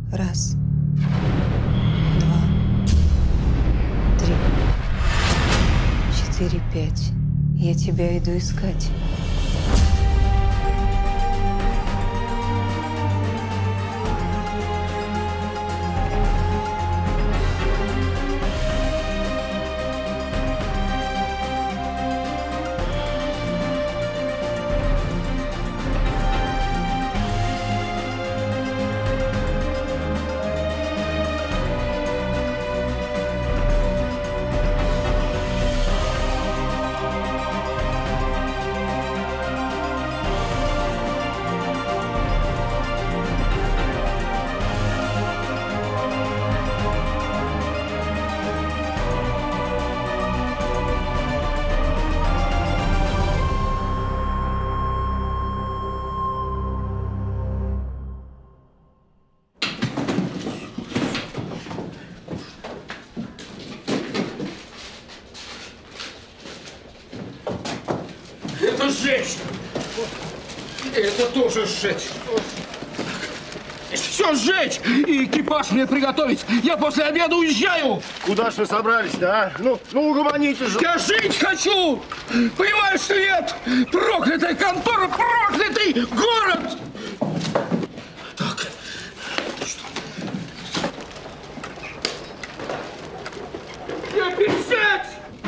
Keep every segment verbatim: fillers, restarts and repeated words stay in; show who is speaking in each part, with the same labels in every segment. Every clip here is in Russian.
Speaker 1: Раз, два, три, четыре, пять. Я тебя иду искать.
Speaker 2: Это сжечь! Это тоже сжечь! Все сжечь! И экипаж мне приготовить! Я после обеда уезжаю!
Speaker 3: Куда ж вы собрались-то, а? Ну, ну угомонитесь же!
Speaker 2: Я жить хочу! Понимаешь, что нет? Проклятая контора, проклятый город! Так. Что? Я писать!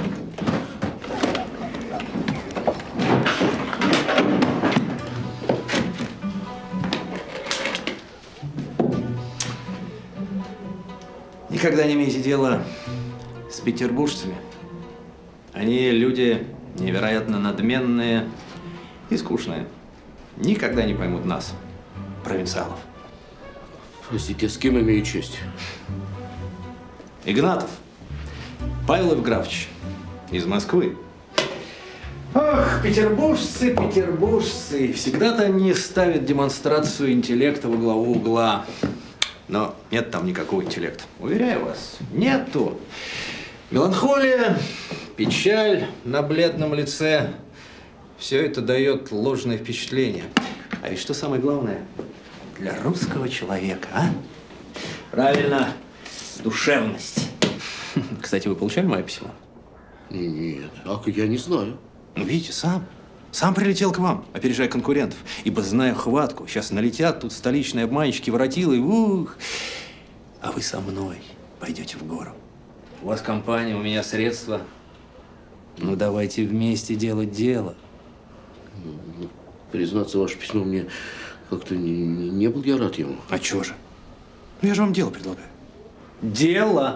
Speaker 4: Никогда не имейте дело с петербуржцами. Они люди невероятно надменные и скучные. Никогда не поймут нас, провинциалов.
Speaker 5: Простите, с кем имею честь?
Speaker 4: Игнатов Павел Евграфович из Москвы. Ах, петербуржцы, петербуржцы. Всегда-то они ставят демонстрацию интеллекта во главу угла. Но нет там никакого интеллекта. Уверяю вас, нету. Меланхолия, печаль на бледном лице. Все это дает ложное впечатление. А ведь что самое главное для русского человека, а? Правильно, душевность. Кстати, вы получали мое письмо?
Speaker 5: Нет, а я не знаю.
Speaker 4: Ну, видите, сам. Сам прилетел к вам, опережая конкурентов. Ибо, зная хватку, сейчас налетят тут столичные обманщики, воротилы, ух. А вы со мной пойдете в гору. У вас компания, у меня средства. Ну, давайте вместе делать дело.
Speaker 5: Ну, признаться, ваше письмо мне как-то не, не, не был я рад ему.
Speaker 4: А чего же? Ну, я же вам дело предлагаю. Дело!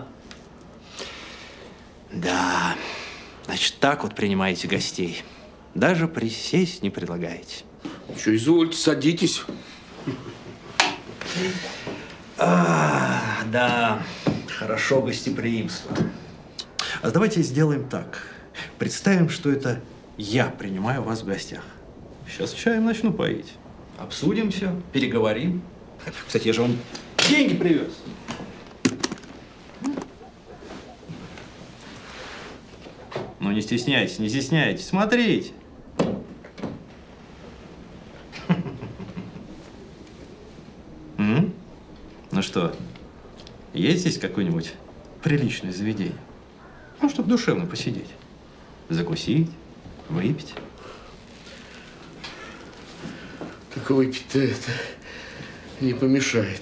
Speaker 4: Да, значит, так вот принимаете гостей. Даже присесть не предлагаете.
Speaker 5: Что, извольте, садитесь.
Speaker 4: А, да, хорошо гостеприимство. А давайте сделаем так. Представим, что это я принимаю вас в гостях. Сейчас чаем начну поить. Обсудим все, переговорим. Кстати, я же вам деньги привез. Ну, не стесняйтесь, не стесняйтесь. Смотрите. М? Ну что, есть здесь какое-нибудь приличное заведение? Ну, чтобы душевно посидеть. Закусить, выпить.
Speaker 5: Так выпить-то это не помешает.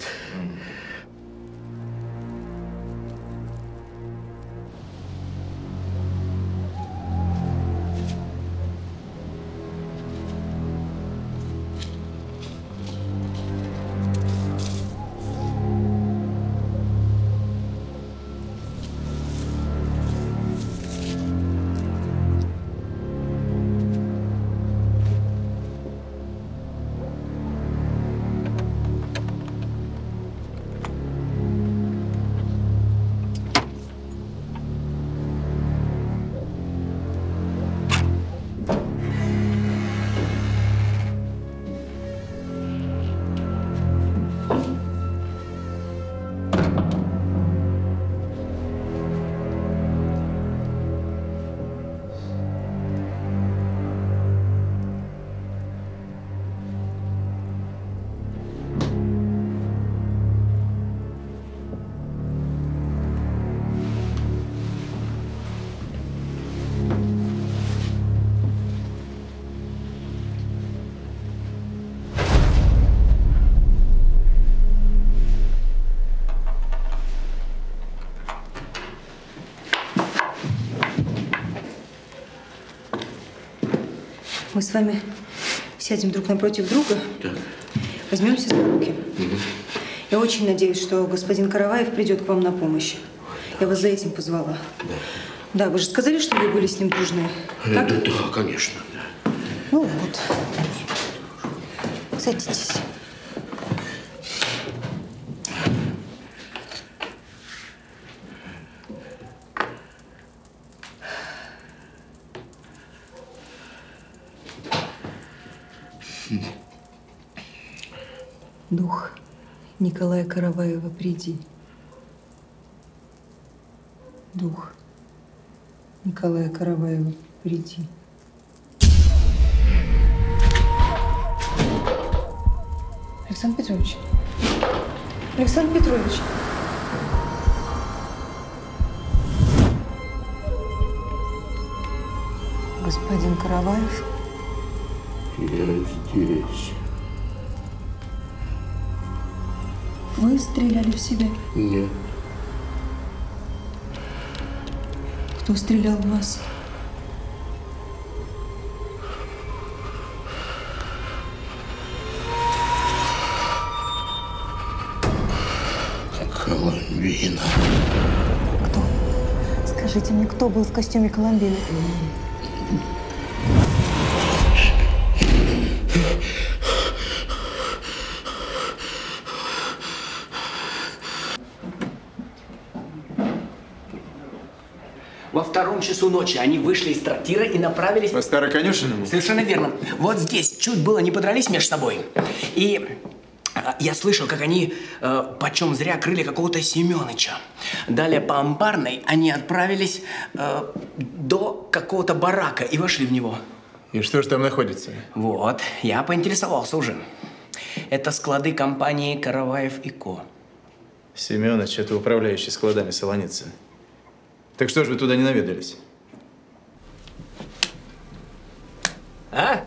Speaker 1: Мы с вами сядем друг напротив друга,
Speaker 5: Так.
Speaker 1: возьмемся за руки. Угу. Я очень надеюсь, что господин Караваев придет к вам на помощь. Я вас за этим позвала.
Speaker 5: Да.
Speaker 1: Да, вы же сказали, что вы были с ним дружны.
Speaker 5: Да, да, да, конечно. Да.
Speaker 1: Ну вот. Садитесь. Дух Николая Караваева, приди. Дух Николая Караваева, приди. Александр Петрович. Александр Петрович. Господин Караваев.
Speaker 5: Я здесь.
Speaker 1: Вы стреляли в себя?
Speaker 5: Нет.
Speaker 1: Кто стрелял в вас?
Speaker 5: Коломбина.
Speaker 1: Кто? Скажите мне, кто был в костюме Коломбины?
Speaker 6: Во втором часу ночи они вышли из трактира и направились…
Speaker 7: По Староконюшинному?
Speaker 6: Совершенно верно. Вот здесь чуть было не подрались между собой. И э, я слышал, как они э, почем зря крыли какого-то Семёныча. Далее по Амбарной они отправились э, до какого-то барака и вошли в него.
Speaker 7: И что же там находится?
Speaker 6: Вот, я поинтересовался уже. Это склады компании «Караваев и Ко».
Speaker 7: Семёныч – это управляющий складами Солоницы. Так что же вы туда не наведались?
Speaker 6: А?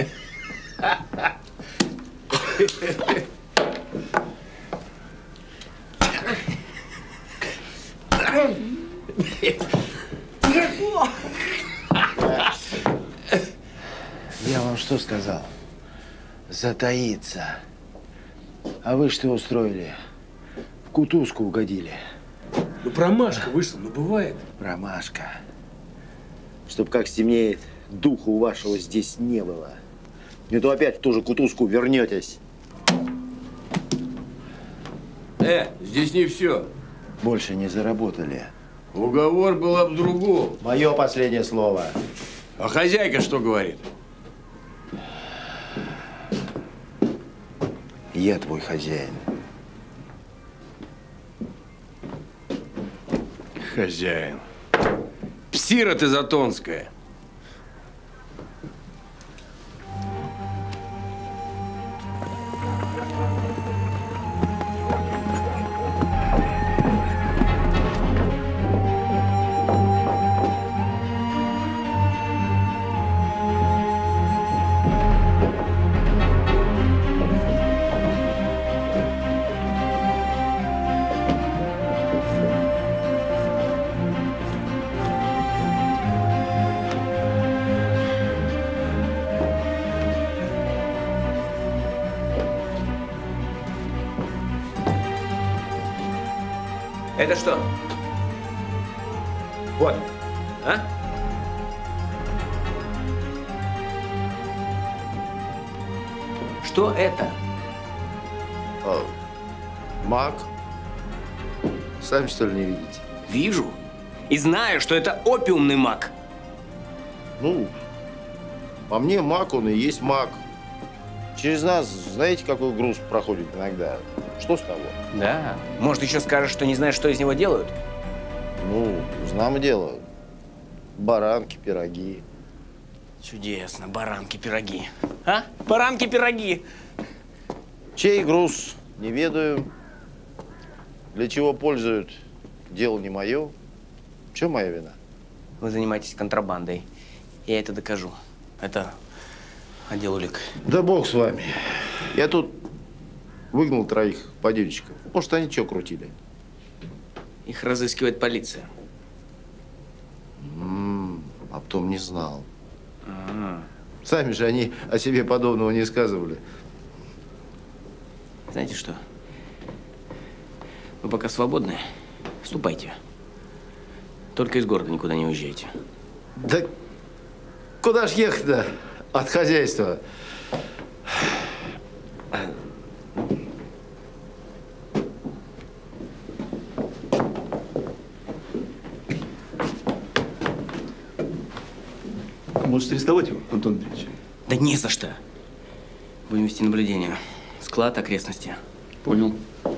Speaker 8: Я вам что сказал? Затаиться. А вы что устроили? В кутузку угодили.
Speaker 6: Ну, промашка вышла, ну, бывает.
Speaker 8: Промашка. Чтоб как стемнеет, духа у вашего здесь не было. Не то опять в ту же кутузку вернетесь.
Speaker 9: Э, здесь не все.
Speaker 8: Больше не заработали.
Speaker 9: Уговор был об другом.
Speaker 8: Мое последнее слово.
Speaker 9: А хозяйка что говорит?
Speaker 8: Я твой хозяин.
Speaker 9: Хозяин. Псира ты затонская.
Speaker 6: Это что? Вот. А? Что это?
Speaker 8: А, маг. Сами что ли не видите?
Speaker 6: Вижу. И знаю, что это опиумный маг.
Speaker 8: Ну, по мне маг он и есть маг. Через нас, знаете, какой груз проходит иногда? Что с того?
Speaker 6: Да. Может, еще скажешь, что не знаешь, что из него делают?
Speaker 8: Ну, знамо дело. Баранки, пироги.
Speaker 6: Чудесно. Баранки, пироги. А? Баранки, пироги.
Speaker 8: Чей груз, не ведаю. Для чего пользуют, дело не мое. В чем моя вина?
Speaker 6: Вы занимаетесь контрабандой. Я это докажу. Это отдел улик.
Speaker 8: Да бог с вами. Я тут выгнал троих подельщиков. Может, они что крутили?
Speaker 6: Их разыскивает полиция.
Speaker 8: М-м, а потом не знал.
Speaker 6: А-а-а.
Speaker 8: Сами же они о себе подобного не сказывали.
Speaker 6: Знаете что? Вы пока свободны, ступайте. Только из города никуда не уезжайте.
Speaker 8: Да куда ж ехать-то от хозяйства?
Speaker 10: Может, арестовать его, Антон Андреевич?
Speaker 6: Да не за что. Будем вести наблюдение. Склад, окрестности.
Speaker 10: Понял.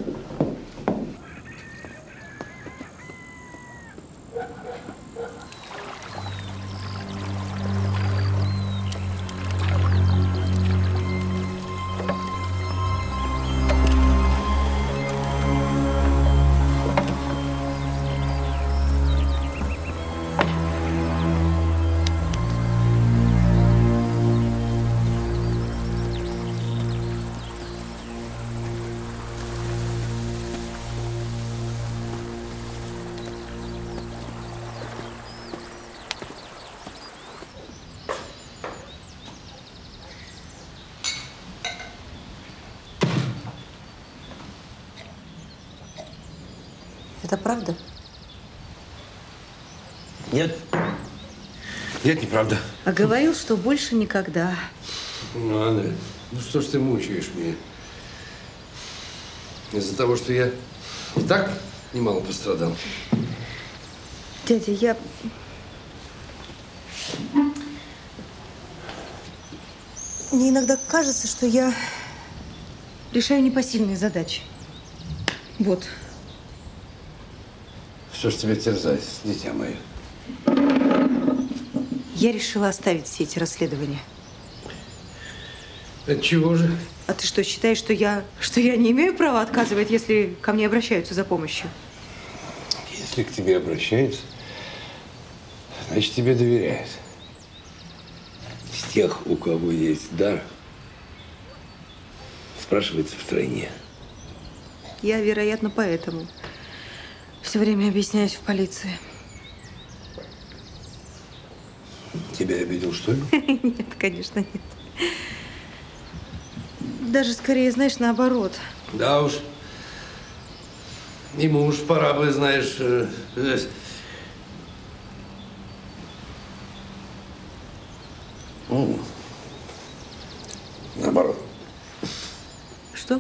Speaker 1: Это правда?
Speaker 9: Нет. Нет, неправда.
Speaker 1: А говорил, что больше никогда.
Speaker 9: Ну, Андрей, ну что ж ты мучаешь меня? Из-за того, что я и так немало пострадал.
Speaker 1: Дядя, я… Мне иногда кажется, что я решаю непосильные задачи. Вот.
Speaker 9: Что ж тебя терзать, дитя мое?
Speaker 1: Я решила оставить все эти расследования.
Speaker 9: Отчего же?
Speaker 1: А ты что, считаешь, что я, что я не имею права отказывать, если ко мне обращаются за помощью?
Speaker 9: Если к тебе обращаются, значит, тебе доверяют. С тех, у кого есть дар, спрашивается втройне.
Speaker 1: Я, вероятно, поэтому все время объясняюсь в полиции.
Speaker 9: Тебя обидел, что ли?
Speaker 1: Нет, конечно, нет. Даже скорее, знаешь, наоборот.
Speaker 9: Да уж. Ему уж пора бы, знаешь… э, э, ну, наоборот.
Speaker 1: Что?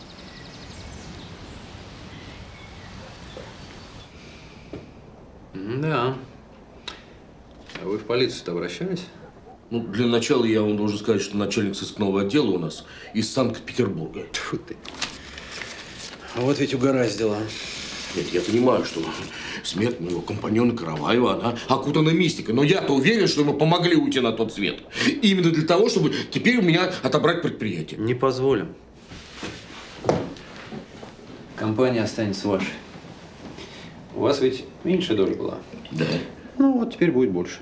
Speaker 4: Да. А вы в полицию-то обращались?
Speaker 5: Ну, для начала я вам должен сказать, что начальник сыскного отдела у нас из Санкт-Петербурга.
Speaker 4: Тьфу ты. Вот ведь угораздило.
Speaker 5: Нет, я понимаю, что смерть моего компаньона Караваева, она окутана мистикой. Но я-то уверен, что ему помогли уйти на тот свет. Именно для того, чтобы теперь у меня отобрать предприятие.
Speaker 4: Не позволим. Компания останется вашей. У вас ведь меньше доля была.
Speaker 5: Да.
Speaker 4: Ну, вот теперь будет больше.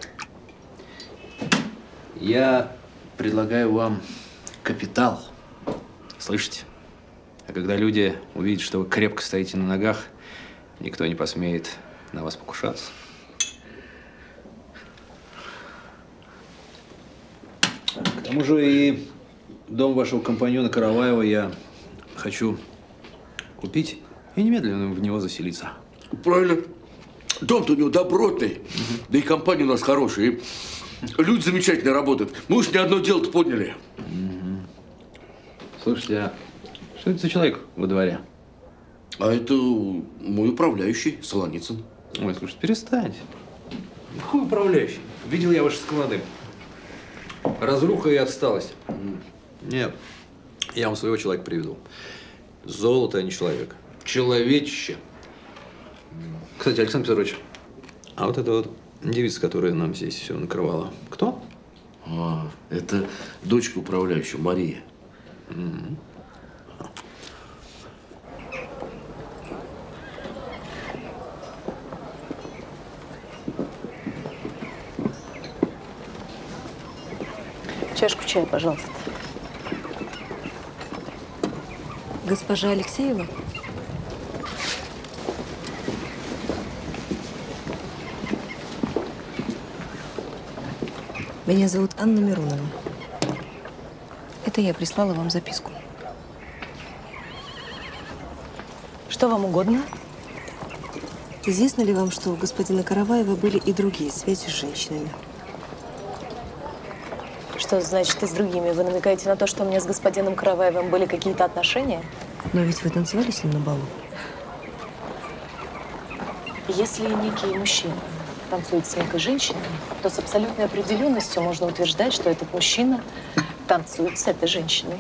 Speaker 4: Я предлагаю вам капитал. Слышите? А когда люди увидят, что вы крепко стоите на ногах, никто не посмеет на вас покушаться. К тому же и дом вашего компаньона Караваева я хочу купить и немедленно в него заселиться.
Speaker 5: Правильно. Дом-то у него добротный. Угу. Да и компания у нас хорошая. И люди замечательно работают. Мы уж не одно дело-то подняли.
Speaker 4: Угу. Слушайте, а что это за человек во дворе?
Speaker 5: А это мой управляющий, Солоницын.
Speaker 4: Ой, слушай, перестаньте. Какой управляющий? Видел я ваши склады. Разруха и отсталость. Нет, я вам своего человека приведу. Золото, а не человек. Человечище. Кстати, Александр Петрович, а вот эта вот девица, которая нам здесь все накрывала, кто?
Speaker 5: А, это дочка управляющего, Мария.
Speaker 4: Mm-hmm.
Speaker 1: Чашку чая, пожалуйста. Госпожа Алексеева? Меня зовут Анна Миронова. Это я прислала вам записку.
Speaker 11: Что вам угодно?
Speaker 1: Известно ли вам, что у господина Караваева были и другие связи с женщинами?
Speaker 11: Что значит и с другими? Вы намекаете на то, что у меня с господином Караваевым были какие-то отношения?
Speaker 1: Но ведь вы танцевали с ним на балу.
Speaker 11: Если некий мужчина танцует с некой женщиной, то с абсолютной определенностью можно утверждать, что этот мужчина танцует с этой женщиной.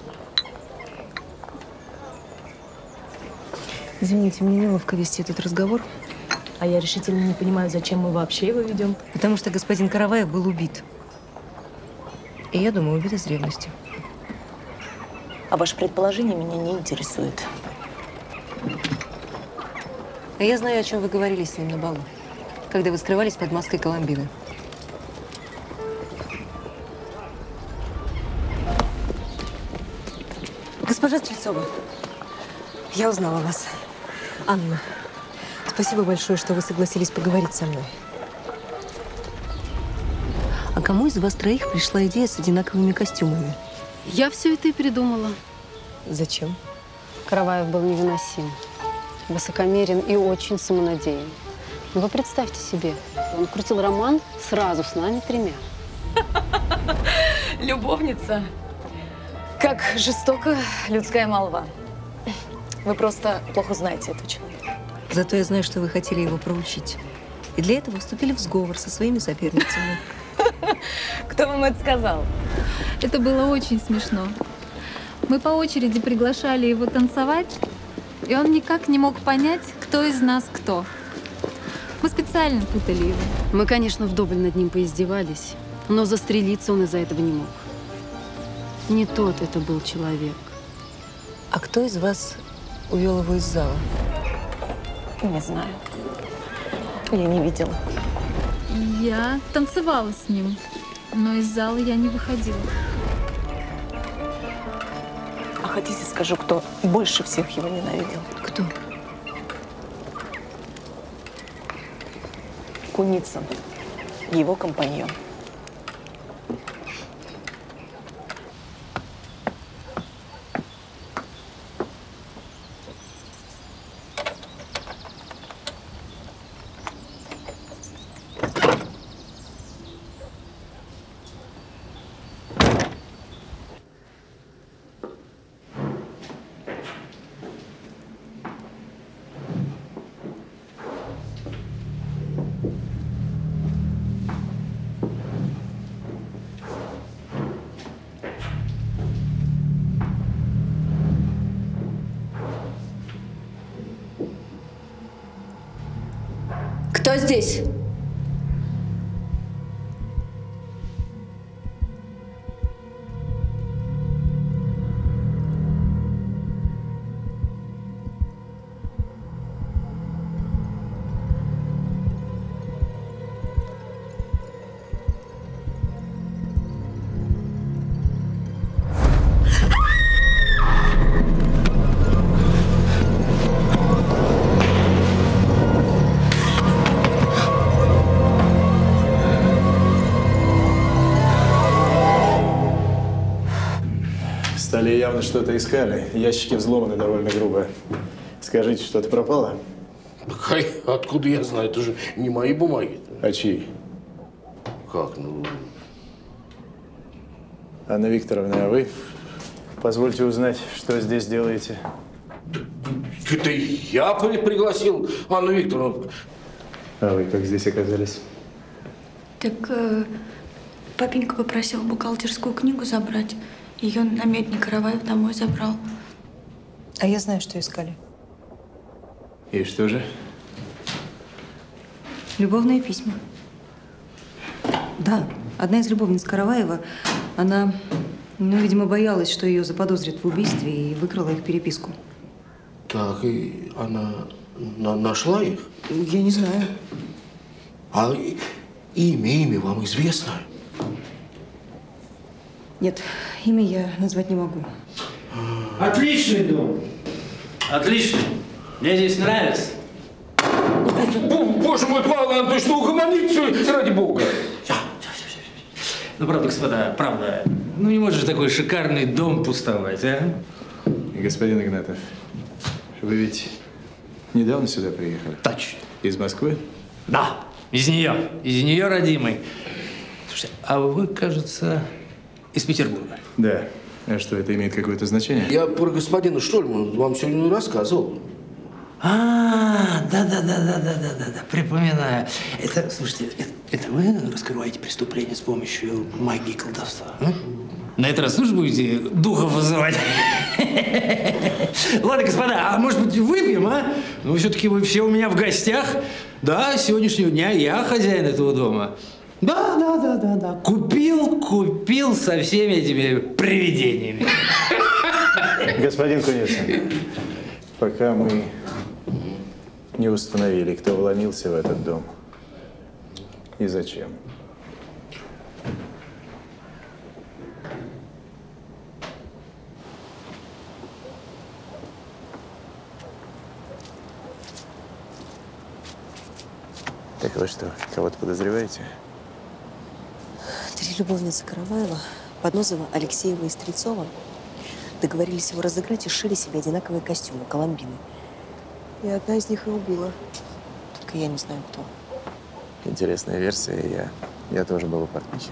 Speaker 1: Извините, мне неловко вести этот разговор.
Speaker 11: А я решительно не понимаю, зачем мы вообще его ведем.
Speaker 1: Потому что господин Караваев был убит. И я думаю, убит из ревности.
Speaker 11: А ваше предположение меня не интересует.
Speaker 1: А я знаю, о чем вы говорили с ним на балу, когда вы скрывались под маской Коломбины. Госпожа Стрельцова, я узнала вас. Анна, спасибо большое, что вы согласились поговорить со мной. А кому из вас троих пришла идея с одинаковыми костюмами?
Speaker 12: Я все это и придумала.
Speaker 1: Зачем?
Speaker 12: Караваев был невыносим, высокомерен и очень самонадеян. Ну, вы представьте себе, он крутил роман сразу с нами тремя.
Speaker 11: Любовница. Как жестоко людская молва. Вы просто плохо знаете этого человека.
Speaker 1: Зато я знаю, что вы хотели его проучить. И для этого вступили в сговор со своими соперницами.
Speaker 11: Кто вам это сказал?
Speaker 13: Это было очень смешно. Мы по очереди приглашали его танцевать, и он никак не мог понять, кто из нас кто. Мы специально путали его.
Speaker 12: Мы, конечно, вдоволь над ним поиздевались, но застрелиться он из-за этого не мог. Не тот это был человек.
Speaker 1: А кто из вас увел его из зала?
Speaker 11: Не знаю. Я не видела.
Speaker 13: Я танцевала с ним, но из зала я не выходила.
Speaker 11: А хотите, скажу, кто больше всех его ненавидел?
Speaker 1: Кто?
Speaker 11: Куницын, его компаньон.
Speaker 1: Кто здесь?
Speaker 7: В столе явно что-то искали. Ящики взломаны довольно грубо. Скажите, что-то пропало?
Speaker 5: Хай, откуда я знаю? Это же не мои бумаги.
Speaker 7: А чьи?
Speaker 5: Как? Ну…
Speaker 7: Анна Викторовна, а вы? Позвольте узнать, что здесь делаете?
Speaker 5: Это я пригласил Анну Викторовну.
Speaker 7: А вы как здесь оказались?
Speaker 14: Так э, папенька попросил бухгалтерскую книгу забрать. Ее намедник Караваев домой забрал.
Speaker 1: А я знаю, что искали.
Speaker 7: И что же?
Speaker 1: Любовные письма. Да, одна из любовниц Караваева, она, ну, видимо, боялась, что ее заподозрят в убийстве, и выкрала их переписку.
Speaker 5: Так, и она на нашла их?
Speaker 1: Я не знаю.
Speaker 5: А имя, имя вам известно?
Speaker 1: Нет, имя я назвать не могу.
Speaker 15: Отличный дом. Отличный. Мне здесь нравится.
Speaker 5: Боже мой, Павел Антонович, ну угомонитесь ради бога.
Speaker 15: Ну, правда, господа, правда. Ну, не может же такой шикарный дом пустовать, а?
Speaker 7: Господин Игнатов, вы ведь недавно сюда приехали?
Speaker 15: Точно.
Speaker 7: Из Москвы?
Speaker 15: Да, из нее. Из нее, родимый. Слушайте, а вы, кажется, из Петербурга?
Speaker 7: Да. А что, это имеет какое-то значение?
Speaker 5: Я про господина Штольмана вам сегодня рассказывал.
Speaker 15: А, да-да-да-да-да-да-да, припоминаю. Это, слушайте, это, это вы раскрываете преступление с помощью магии и колдовства? А? На этот раз тоже будете духов вызывать? Ладно, господа, а может быть выпьем, а? Ну, все-таки вы все у меня в гостях. Да, с сегодняшнего дня я хозяин этого дома. Да, да, да, да, да. Купил, купил со всеми этими привидениями.
Speaker 7: Господин Куницын, пока мы не установили, кто вломился в этот дом и зачем. Так вы что, кого-то подозреваете?
Speaker 16: Три любовницы Караваева, Подносова, Алексеева и Стрельцова, договорились его разыграть и сшили себе одинаковые костюмы, коломбины. И одна из них и убила. Только я не знаю, кто.
Speaker 7: Интересная версия. Я, я тоже был у портнихи.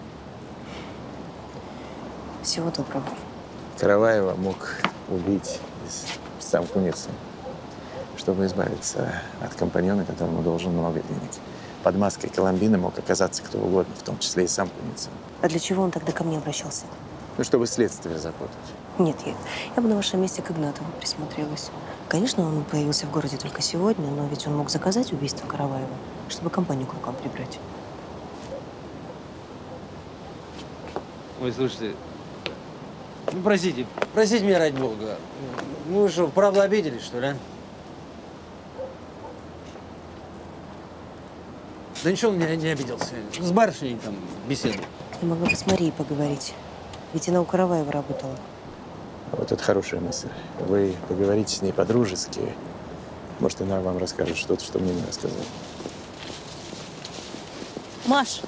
Speaker 16: Всего доброго.
Speaker 7: Караваева мог убить сам Куницын, чтобы избавиться от компаньона, которому должен много денег. Под маской Коломбины мог оказаться кто угодно, в том числе и сам Куницын.
Speaker 16: А для чего он тогда ко мне обращался?
Speaker 7: Ну, чтобы следствие запутать.
Speaker 16: Нет, я, я бы на вашем месте к Игнатову присмотрелась. Конечно, он появился в городе только сегодня, но ведь он мог заказать убийство Караваева, чтобы компанию к рукам прибрать.
Speaker 15: Ой, слушайте, ну, простите, простите меня ради бога. Ну, вы что, правда обиделись, что ли, а? Да ничего, он не, не обиделся. С барышней там беседовал.
Speaker 16: Я могла бы с Марией поговорить, ведь она у Караваева работала.
Speaker 7: Вот это хорошая мысль. Вы поговорите с ней по-дружески. Может, она вам расскажет что-то, что мне не рассказала.
Speaker 14: Маш,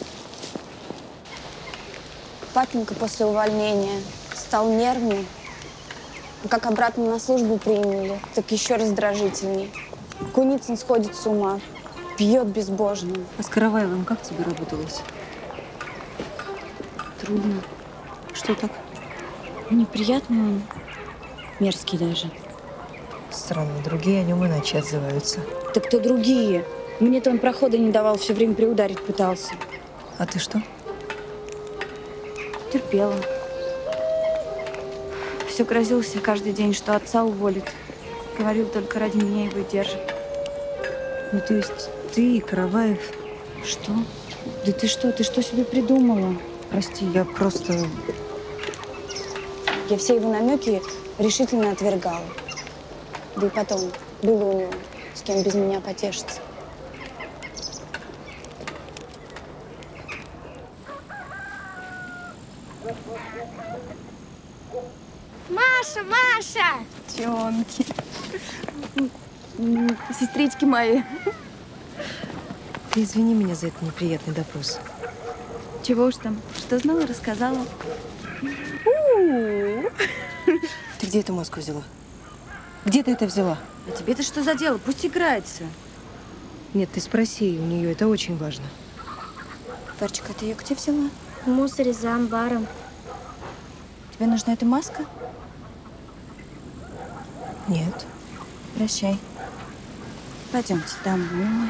Speaker 14: папенька после увольнения стал нервный. Как обратно на службу приняли, так еще раздражительней. Куницын сходит с ума, пьет безбожно.
Speaker 1: А с Караваевым как тебе работалось?
Speaker 14: Трудно. Что так? Неприятный он. Мерзкий даже.
Speaker 16: Странно, другие о нем иначе отзываются.
Speaker 14: Так кто другие? Мне-то он прохода не давал, все время приударить пытался.
Speaker 16: А ты что?
Speaker 14: Терпела. Все грозился каждый день, что отца уволит. Говорил, только ради меня его держит.
Speaker 16: Ну, то есть ты и Караваев…
Speaker 14: Что? Да ты что? Ты что себе придумала?
Speaker 16: Прости, я просто…
Speaker 14: Я все его намеки решительно отвергала. Да и потом, было у него с кем без меня потешиться.
Speaker 17: Маша, Маша!
Speaker 14: Девчонки. Сестрички мои.
Speaker 16: Ты извини меня за этот неприятный допрос.
Speaker 14: Чего уж там? Что знала, рассказала.
Speaker 16: Ты где эту маску взяла? Где ты это взяла?
Speaker 14: А тебе-то что за дело? Пусть играется.
Speaker 16: Нет, ты спроси у нее, это очень важно.
Speaker 14: Варчик, а ты ее где взяла?
Speaker 17: В мусоре за амбаром.
Speaker 14: Тебе нужна эта маска?
Speaker 16: Нет.
Speaker 14: Прощай. Пойдемте домой.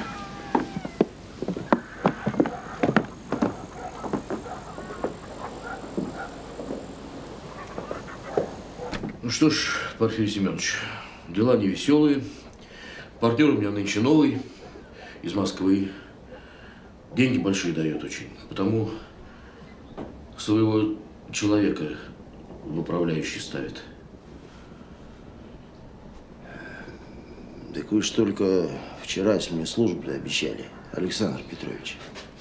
Speaker 5: Ну что ж, Порфирий Семенович, дела невеселые. Партнер у меня нынче новый, из Москвы. Деньги большие дает очень. Потому своего человека в управляющий ставит.
Speaker 8: Так вы ж только вчера мне службу обещали, Александр Петрович.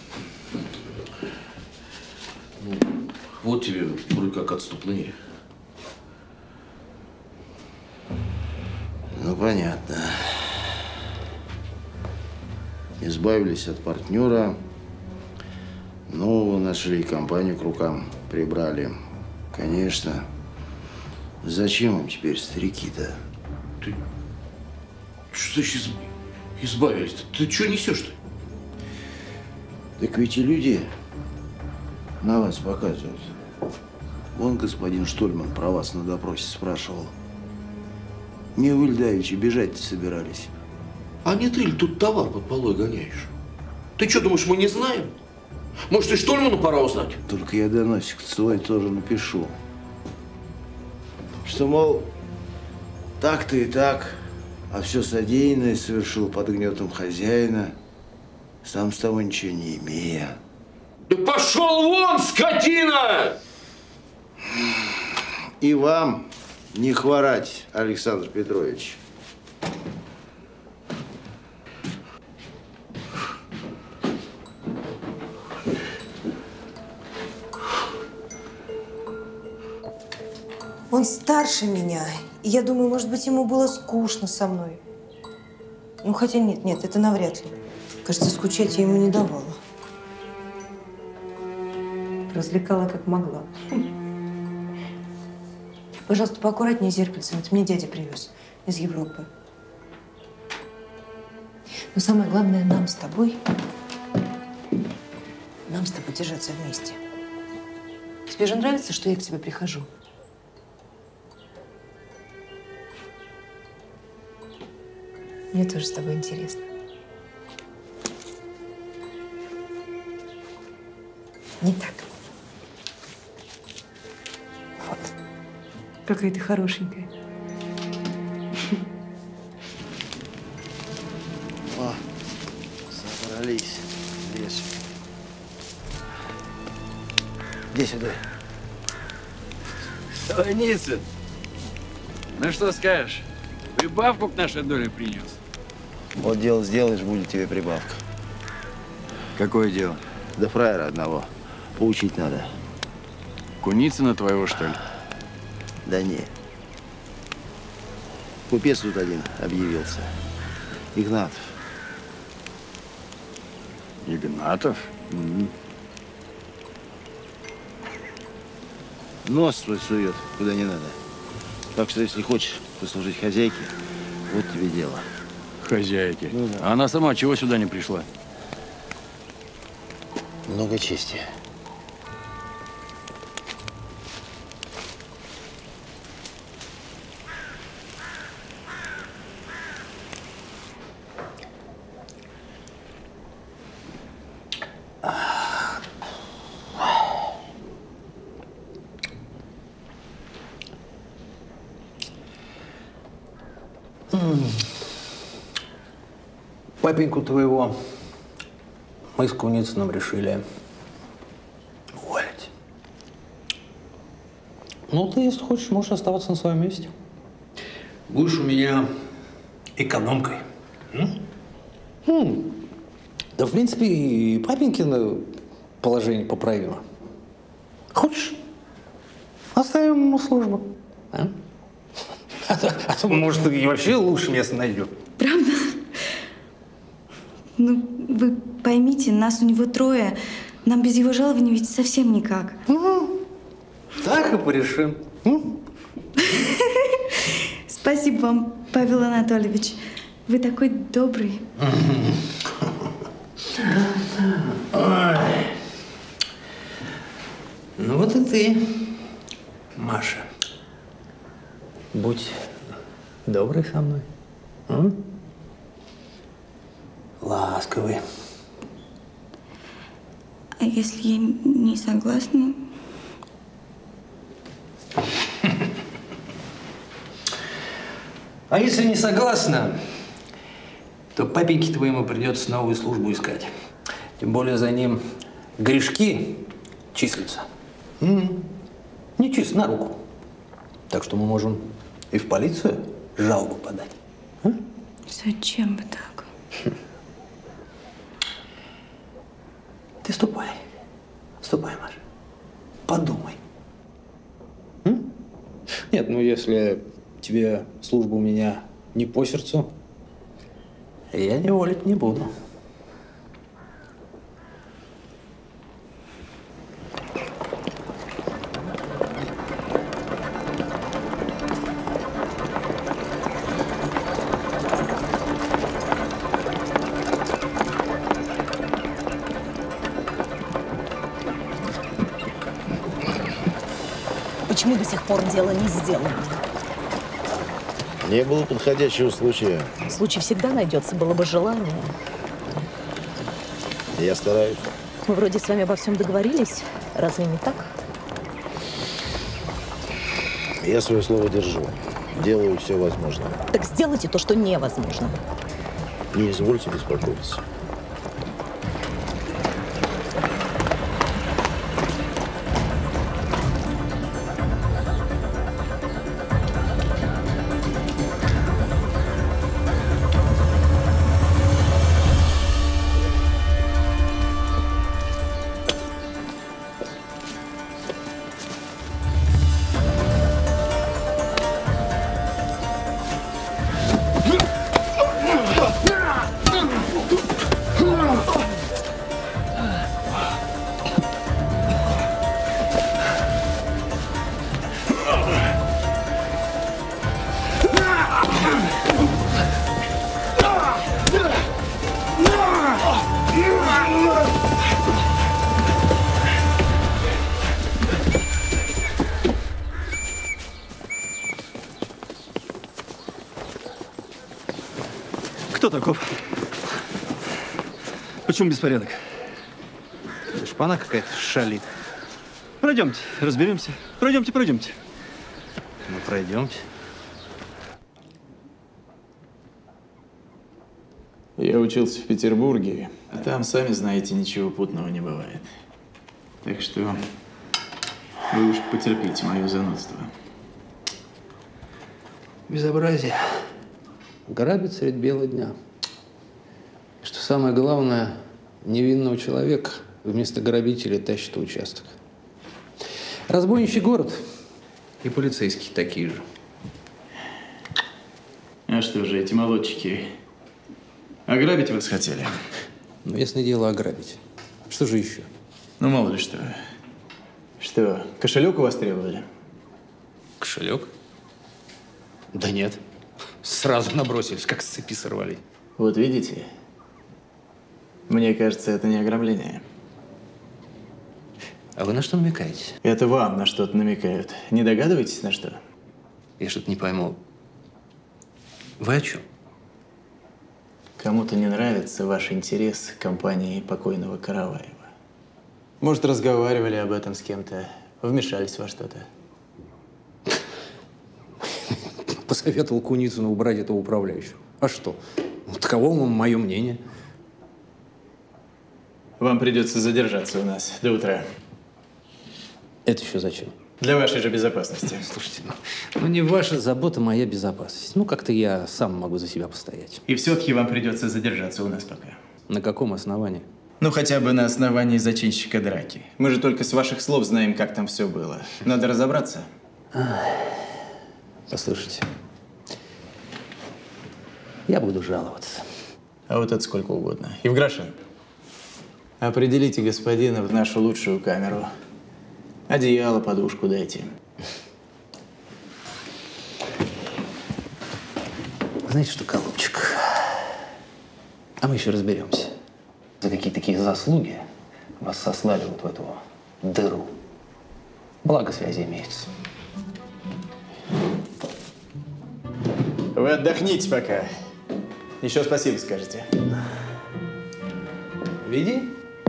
Speaker 5: Ну, вот тебе вроде как отступные.
Speaker 8: Ну, понятно. Избавились от партнера, нового нашли, компанию к рукам прибрали. Конечно. Зачем им теперь старики-то?
Speaker 5: Ты что значит избавились? Ты, ты что несешь-то?
Speaker 8: Так ведь и люди на вас показывают. Вон господин Штольман про вас на допросе спрашивал. Не вы ли давеча бежать-то собирались?
Speaker 5: А не ты ли тут товар под полой гоняешь? Ты что, думаешь, мы не знаем? Может, и Штольману пора узнать?
Speaker 8: Только я доносик свой тоже напишу. Что, мол, так-то и так, а все содеянное совершил под гнетом хозяина, сам с того ничего не имея.
Speaker 5: Да пошел вон, скотина!
Speaker 8: И вам не хворать, Александр Петрович.
Speaker 16: Он старше меня, и я думаю, может быть, ему было скучно со мной. Ну, хотя нет, нет, это навряд ли. Кажется, скучать я ему не давала. Развлекала, как могла. Пожалуйста, поаккуратнее с зеркальцем. Это мне дядя привез из Европы. Но самое главное, нам с тобой, нам с тобой держаться вместе. Тебе же нравится, что я к тебе прихожу? Мне тоже с тобой интересно. Не так. Вот. Какая ты хорошенькая.
Speaker 8: О, собрались. Лес. Иди сюда.
Speaker 18: Солоницын, ну что скажешь? Прибавку к нашей доле принес.
Speaker 8: Вот дело сделаешь, будет тебе прибавка.
Speaker 18: Какое дело?
Speaker 8: Да фраера одного. Поучить надо.
Speaker 18: Куницына твоего, что ли?
Speaker 8: Да не. Купец тут один объявился. Игнатов.
Speaker 18: Игнатов?
Speaker 8: Mm-hmm. Нос свой сует, куда не надо. Так что, если хочешь послужить хозяйке, вот тебе дело.
Speaker 18: Хозяйки.
Speaker 8: Ну, да.
Speaker 18: А она сама чего сюда не пришла?
Speaker 8: Много чести.
Speaker 15: Папеньку твоего мы с Куницыным решили уволить. Ну, ты, если хочешь, можешь оставаться на своем месте. Будешь у меня экономкой. М? М. Да, в принципе, и папенькино положение поправимо. Хочешь? Оставим ему службу. А? А то, а то, может, и вообще лучше место найдем.
Speaker 14: Правда? Ну, вы поймите, нас у него трое. Нам без его жалования ведь совсем никак.
Speaker 15: Ну, так и порешим.
Speaker 14: Спасибо вам, Павел Анатольевич. Вы такой добрый.
Speaker 15: Ой. Ну вот и ты, Маша. Будь добрый со мной. М? Ласковый.
Speaker 14: А если я не согласна?
Speaker 15: А если не согласна, то папеньке твоему придется новую службу искать. Тем более за ним грешки числятся. М-м. Не чист на руку. Так что мы можем и в полицию жалобу подать. А?
Speaker 14: Зачем вы так?
Speaker 15: Ты ступай. Ступай, Маша. Подумай. М? Нет, ну если тебе служба у меня не по сердцу, я не волить не буду.
Speaker 19: Почему до сих пор дело не сделано?
Speaker 8: Не было подходящего случая.
Speaker 19: Случай всегда найдется, было бы желание.
Speaker 8: Я стараюсь.
Speaker 19: Мы вроде с вами обо всем договорились. Разве не так?
Speaker 8: Я свое слово держу. Делаю все возможное.
Speaker 19: Так сделайте то, что невозможно.
Speaker 8: Не извольте беспокоиться.
Speaker 10: Кто таков? Почему беспорядок?
Speaker 15: Шпана какая-то шалит.
Speaker 10: Пройдемте, разберемся. Пройдемте, пройдемте.
Speaker 15: Ну, пройдемте.
Speaker 20: Я учился в Петербурге, а там, сами знаете, ничего путного не бывает. Так что вы уж потерпите мое занудство.
Speaker 15: Безобразие. Грабит средь бела дня. И что самое главное, невинного человека вместо грабителя тащит в участок. Разбойничий город. И полицейские такие же.
Speaker 20: А что же, эти молодчики ограбить вас хотели?
Speaker 15: Ну, ясное дело, ограбить. Что же еще?
Speaker 20: Ну, мало ли что. Что, кошелек у вас требовали?
Speaker 15: Кошелек? Да нет. Сразу набросились, как с цепи сорвали.
Speaker 20: Вот видите? Мне кажется, это не ограбление.
Speaker 15: А вы на что намекаете?
Speaker 20: Это вам на что-то намекают. Не догадываетесь, на что?
Speaker 15: Я что-то не пойму. Вы о чем?
Speaker 20: Кому-то не нравится ваш интерес к компании покойного Караваева. Может, разговаривали об этом с кем-то, вмешались во что-то.
Speaker 15: Посоветовал Куницыну убрать этого управляющего. А что? Ну, таково мое мнение.
Speaker 20: Вам придется задержаться у нас до утра.
Speaker 15: Это еще зачем?
Speaker 20: Для вашей же безопасности.
Speaker 15: Слушайте, ну, ну не ваша забота, моя безопасность. Ну, как-то я сам могу за себя постоять.
Speaker 20: И все-таки вам придется задержаться у нас пока.
Speaker 15: На каком основании?
Speaker 20: Ну, хотя бы на основании зачинщика драки. Мы же только с ваших слов знаем, как там все было. Надо разобраться.
Speaker 15: Послушайте, я буду жаловаться.
Speaker 20: А вот это сколько угодно. Евграшин, определите господина в нашу лучшую камеру. Одеяло, подушку дайте.
Speaker 15: Знаете что, голубчик, а мы еще разберемся. За какие такие заслуги вас сослали вот в эту дыру. Благо связи имеется.
Speaker 20: Вы отдохните пока. Еще спасибо скажете.
Speaker 15: Веди.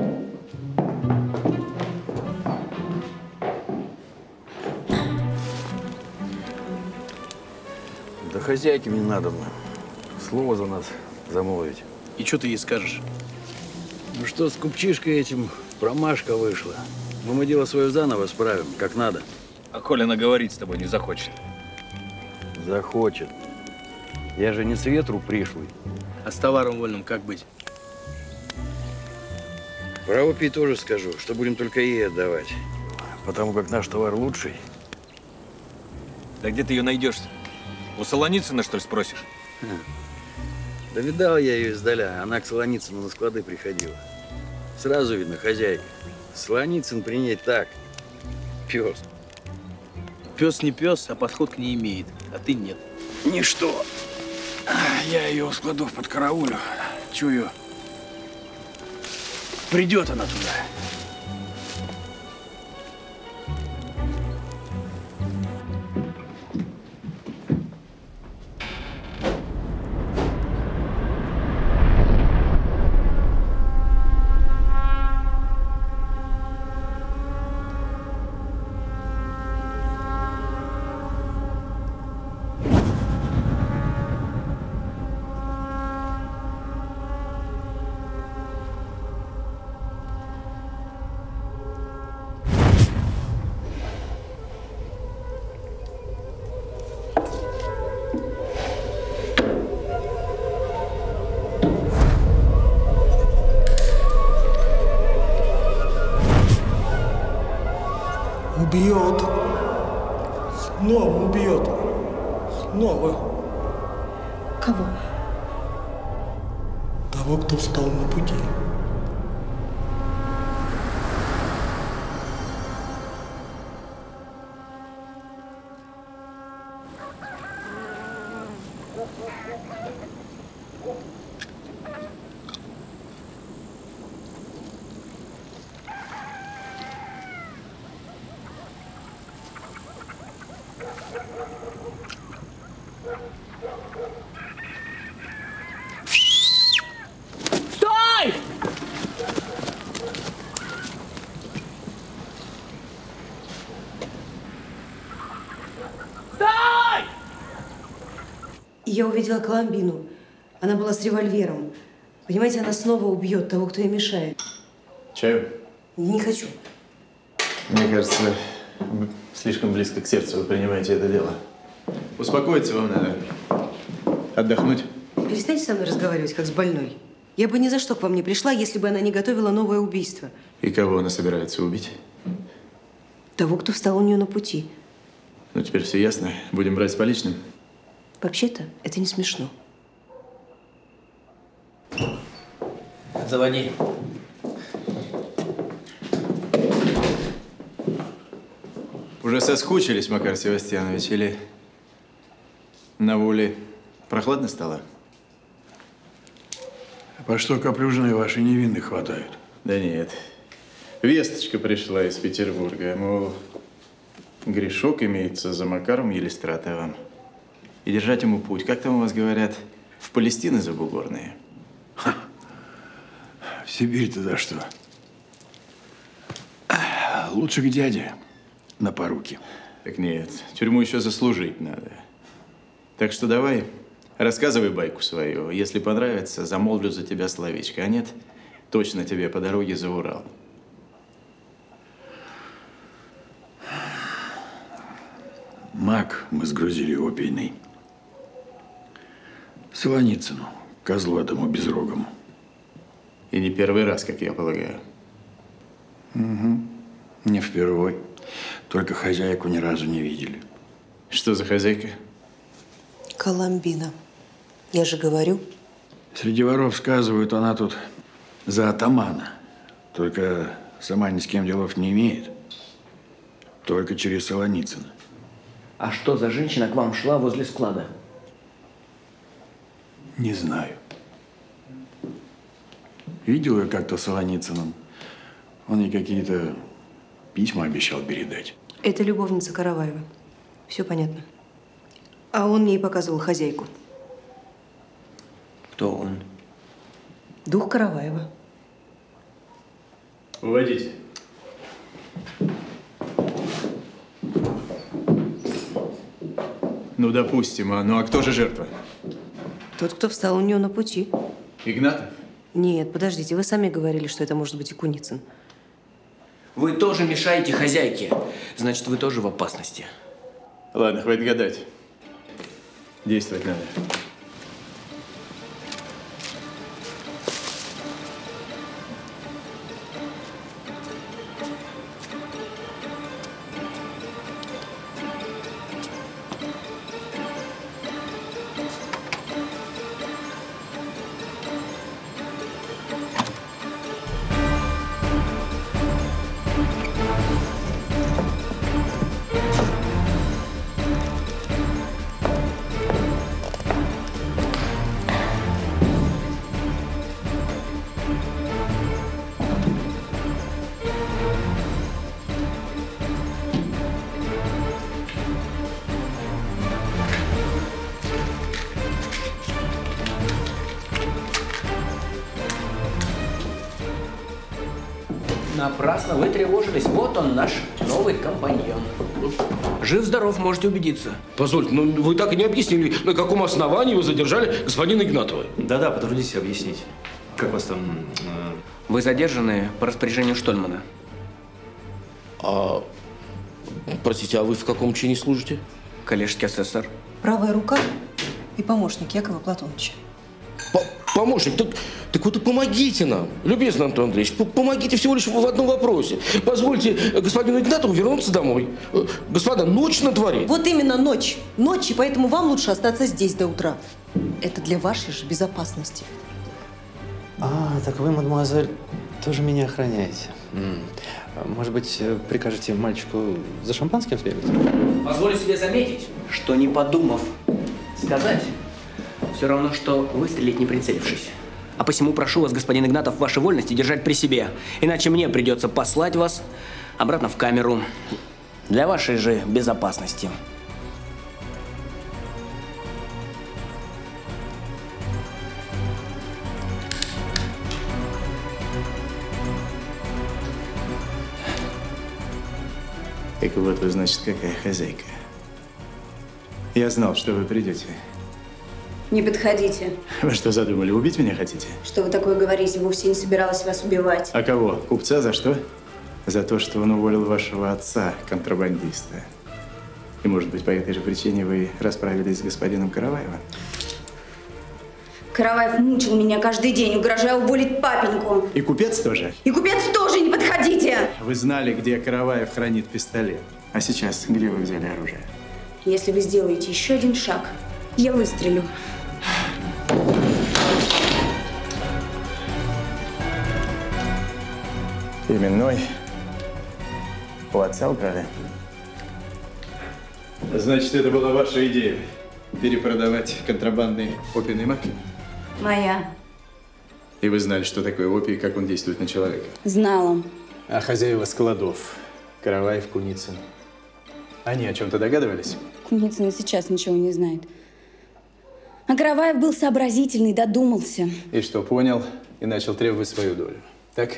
Speaker 21: Да хозяйке мне надо бы слово за нас замолвить.
Speaker 18: И что ты ей скажешь?
Speaker 21: Ну что, с купчишкой этим промашка вышла. Но мы дело свое заново справим, как надо.
Speaker 18: А коли она говорить с тобой не захочет?
Speaker 21: Захочет. Я же не с ветру пришлый.
Speaker 18: А с товаром вольным как быть?
Speaker 21: Про опий тоже скажу, что будем только ей отдавать. Потому как наш товар лучший.
Speaker 18: Да где ты ее найдешь-то? У Солоницына, что ли, спросишь?
Speaker 21: Да видал я ее издаля. Она к Солоницыну на склады приходила. Сразу видно, хозяйка. Солоницын при ней так. Пес.
Speaker 18: Пес не пес, а подход к ней имеет. А ты нет.
Speaker 21: Ничто. Я ее у складов под караулю. Чую. Придет она туда.
Speaker 3: Убьет. Снова убьет. Снова.
Speaker 16: Кого?
Speaker 3: Того, кто встал на пути.
Speaker 6: Стой! Стой!
Speaker 16: Я увидела Коломбину. Она была с револьвером. Понимаете, она снова убьет того, кто ей мешает.
Speaker 20: Чаю?
Speaker 16: Не хочу.
Speaker 20: Мне кажется, вы слишком близко к сердцу вы принимаете это дело. Успокоиться вам надо. Отдохнуть.
Speaker 16: Перестаньте со мной разговаривать, как с больной. Я бы ни за что к вам не пришла, если бы она не готовила новое убийство.
Speaker 20: И кого она собирается убить?
Speaker 16: Того, кто встал у нее на пути.
Speaker 20: Ну, теперь все ясно. Будем брать с поличным.
Speaker 16: Вообще-то, это не смешно.
Speaker 6: Заводи.
Speaker 20: Уже соскучились, Макар Севастьянович, или на воле прохладно стало?
Speaker 21: По что каплюжной вашей невинной хватает?
Speaker 20: Да нет. Весточка пришла из Петербурга, мол, грешок имеется за Макаром Елистратовым. И держать ему путь, как там у вас говорят, в Палестины забугорные.
Speaker 21: Ха. В Сибирь-то за что? Лучше к дяде на поруки.
Speaker 20: Так нет, тюрьму еще заслужить надо. Так что давай, рассказывай байку свою. Если понравится, замолвлю за тебя словечко. А нет, точно тебе по дороге за Урал.
Speaker 21: Мак мы сгрузили опийный. Солоницыну, козлу этому безрогому.
Speaker 20: И не первый раз, как я полагаю.
Speaker 21: Угу. Не впервой. Только хозяйку ни разу не видели.
Speaker 20: Что за хозяйка?
Speaker 16: Коломбина. Я же говорю.
Speaker 21: Среди воров сказывают, она тут за атамана. Только сама ни с кем делов не имеет. Только через Солоницына.
Speaker 6: А что за женщина к вам шла возле склада?
Speaker 21: Не знаю. Видел ее как-то с Солоницыным. Он ей какие-то письма обещал передать.
Speaker 16: Это любовница Караваева. Все понятно. А он мне и показывал хозяйку.
Speaker 6: Кто он?
Speaker 16: Дух Караваева.
Speaker 20: Уводите. Ну, допустим, а ну а кто же жертва?
Speaker 16: Тот, кто встал у нее на пути.
Speaker 20: Игнатов?
Speaker 16: Нет, подождите, вы сами говорили, что это может быть и Куницын.
Speaker 6: Вы тоже мешаете хозяйке. Значит, вы тоже в опасности.
Speaker 20: Ладно, хватит гадать. Действовать надо.
Speaker 6: Напрасно вы тревожились. Вот он, наш новый компаньон. Жив-здоров, можете убедиться.
Speaker 5: Позвольте, ну вы так и не объяснили, на каком основании вы задержали господина Игнатова.
Speaker 4: Да-да, потрудитесь объяснить. Как вас там… Э...
Speaker 6: Вы задержаны по распоряжению Штольмана.
Speaker 5: А, простите, а вы в каком чине служите?
Speaker 6: коллежский асессор.
Speaker 16: Правая рука и помощник Якова Платоновича.
Speaker 5: Помощник, так, так вот и помогите нам, любезный Антон Андреевич, помогите всего лишь в одном вопросе. Позвольте господину Игнатову вернуться домой. Господа, ночь на дворе.
Speaker 16: Вот именно ночь. Ночь, и поэтому вам лучше остаться здесь до утра. Это для вашей же безопасности.
Speaker 7: А, так вы, мадемуазель, тоже меня охраняете. Может быть, прикажете мальчику за шампанским сбегать?
Speaker 6: Позволю себе заметить, что не подумав сказать, все равно, что выстрелить не прицелившись. А посему прошу вас, господин Игнатов, вашей вольности держать при себе. Иначе мне придется послать вас обратно в камеру для вашей же безопасности.
Speaker 20: Так вот вы, значит, какая хозяйка. Я знал, что вы придете.
Speaker 2: Не подходите.
Speaker 20: Вы что задумали, убить меня хотите?
Speaker 2: Что вы такое говорите? Вовсе не собиралась вас убивать.
Speaker 20: А кого? Купца за что? За то, что он уволил вашего отца, контрабандиста. И, может быть, по этой же причине вы расправились с господином Караваевым?
Speaker 2: Караваев мучил меня каждый день, угрожая уволить папеньку.
Speaker 20: И купец тоже?
Speaker 2: И купец тоже, не подходите!
Speaker 20: Вы знали, где Караваев хранит пистолет. А сейчас где вы взяли оружие?
Speaker 2: Если вы сделаете еще один шаг, я выстрелю.
Speaker 20: Именной. У отца украли? Значит, это была ваша идея? Перепродавать контрабандный опийный мак?
Speaker 2: Моя.
Speaker 20: И вы знали, что такое опий и как он действует на человека?
Speaker 2: Знала.
Speaker 20: А хозяева складов? Караваев, Куницын. Они о чем-то догадывались?
Speaker 2: Куницын и сейчас ничего не знает. А Караваев был сообразительный, додумался.
Speaker 20: И что, понял и начал требовать свою долю, так?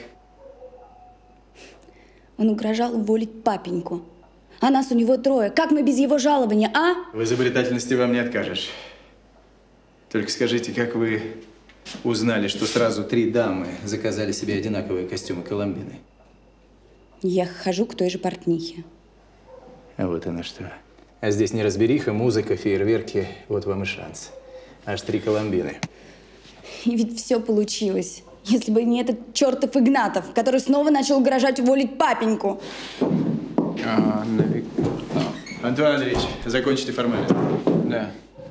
Speaker 2: Он угрожал уволить папеньку. А нас у него трое. Как мы без его жалования, а?
Speaker 20: В изобретательности вам не откажешь. Только скажите, как вы узнали, что сразу три дамы заказали себе одинаковые костюмы Коломбины?
Speaker 2: Я хожу к той же портнихе.
Speaker 20: А вот она что. А здесь неразбериха, музыка, фейерверки. Вот вам и шанс. Аж три Коломбины.
Speaker 2: И ведь все получилось. Если бы не этот чертов Игнатов, который снова начал угрожать уволить папеньку.
Speaker 20: А, навик... а. Антон Андреевич, закончите формальность. Да.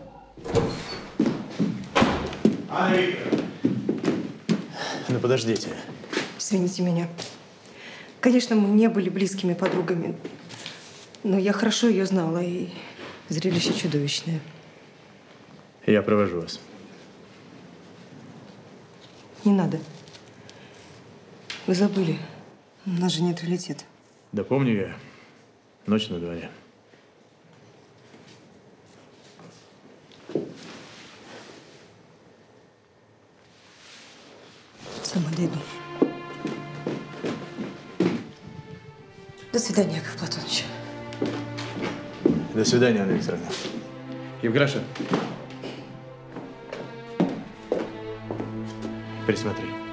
Speaker 20: Анна Викторовна. Ну, подождите.
Speaker 1: Извините меня. Конечно, мы не были близкими подругами, но я хорошо ее знала, и зрелище чудовищное.
Speaker 20: Я провожу вас.
Speaker 1: Не надо. Вы забыли. У нас же нейтралитет.
Speaker 20: Да помню я. Ночь на дворе.
Speaker 1: Сама дойду. До свидания, Яков Платонович.
Speaker 20: До свидания, Анна Викторовна. Евграша. Присмотри.